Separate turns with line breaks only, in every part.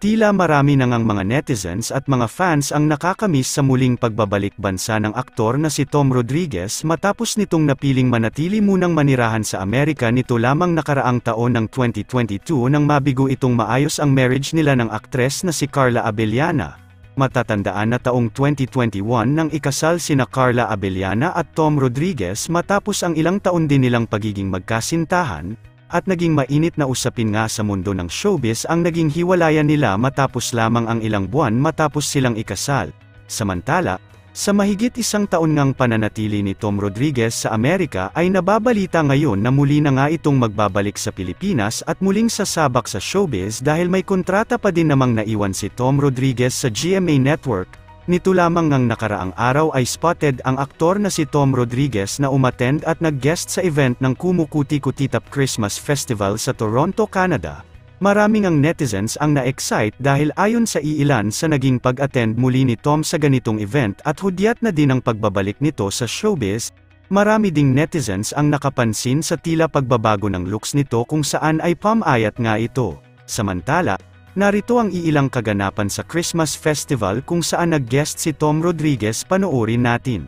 Tila marami na ngang mga netizens at mga fans ang nakakamiss sa muling pagbabalik bansa ng aktor na si Tom Rodriguez matapos nitong napiling manatili munang manirahan sa Amerika nito lamang nakaraang taon ng 2022 nang mabigo itong maayos ang marriage nila ng aktres na si Carla Abellana. Matatandaan na taong 2021 nang ikasal sina Carla Abellana at Tom Rodriguez matapos ang ilang taon din nilang pagiging magkasintahan, at naging mainit na usapin nga sa mundo ng showbiz ang naging hiwalayan nila matapos lamang ang ilang buwan matapos silang ikasal. Samantala, sa mahigit isang taon ngang pananatili ni Tom Rodriguez sa Amerika ay nababalita ngayon na muli na nga itong magbabalik sa Pilipinas at muling sasabak sa showbiz dahil may kontrata pa din namang naiwan si Tom Rodriguez sa GMA Network. Nito lamang ngang nakaraang araw ay spotted ang aktor na si Tom Rodriguez na umattend at nag-guest sa event ng Kumukuti-Kutitap Christmas Festival sa Toronto, Canada. Maraming ang netizens ang na-excite dahil ayon sa iilan sa naging pag-attend muli ni Tom sa ganitong event at hudyat na din ang pagbabalik nito sa showbiz, marami ding netizens ang nakapansin sa tila pagbabago ng looks nito kung saan ay pumayat nga ito. Samantala, narito ang iilang kaganapan sa Christmas Festival kung saan nag-guest si Tom Rodriguez, panoorin natin.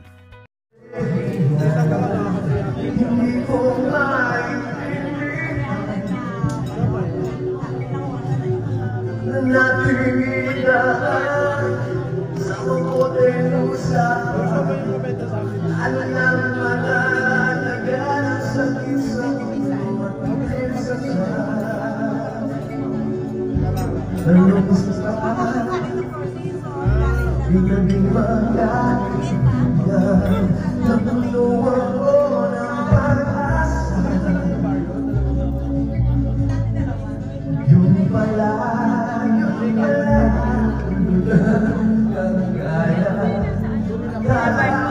Ano gusto ka? Di ka di magkakaibigan. Natulungan ko ng pag-asa. Yung pala, kagaya.